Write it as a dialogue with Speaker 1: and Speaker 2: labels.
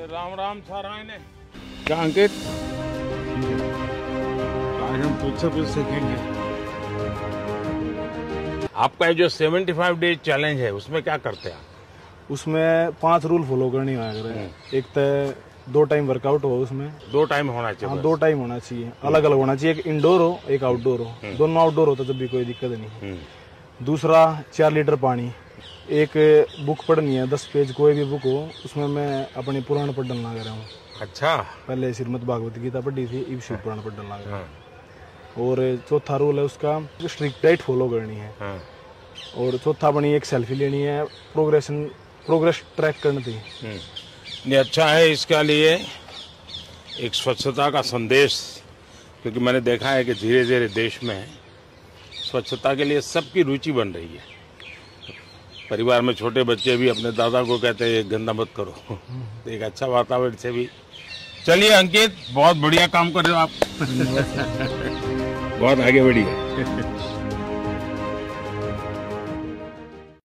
Speaker 1: राम राम सारा ने क्या अंकित, आज हम तुझसे कुछ सीखेंगे। आपका जो 75 डेज चैलेंज है उसमें क्या करते हैं आप?
Speaker 2: उसमें 5 रूल फॉलो करनी है। एक तो 2 टाइम वर्कआउट हो, उसमें
Speaker 1: 2 टाइम होना चाहिए।
Speaker 2: हाँ, 2 टाइम होना चाहिए, अलग अलग होना चाहिए। एक इंडोर हो, एक आउटडोर हो। दोनों आउटडोर हो तो जब भी कोई दिक्कत नहीं। दूसरा 4 लीटर पानी। एक बुक पढ़नी है, 10 पेज कोई भी बुक हो, उसमें मैं अपनी पुराण पढ़ डालना कर रहा हूँ।
Speaker 1: अच्छा,
Speaker 2: पहले श्रीमद् भागवत गीता पढ़ी थी, अब शिव पुराण पढ़ डालना कर रहा हूँ। और चौथा रूल है उसका, स्ट्रिक्ट डाइट फॉलो करनी है। और चौथा बनी एक सेल्फी लेनी है, प्रोग्रेस ट्रैक करनी थी।
Speaker 1: ये अच्छा है, इसका लिए एक स्वच्छता का संदेश, क्योंकि मैंने देखा है कि धीरे धीरे देश में स्वच्छता के लिए सबकी रुचि बन रही है। परिवार में छोटे बच्चे भी अपने दादा को कहते हैं गंदा मत करो। तो एक अच्छा वातावरण से भी। चलिए अंकित, बहुत बढ़िया काम कर रहे हो आप। बहुत आगे बढ़िए।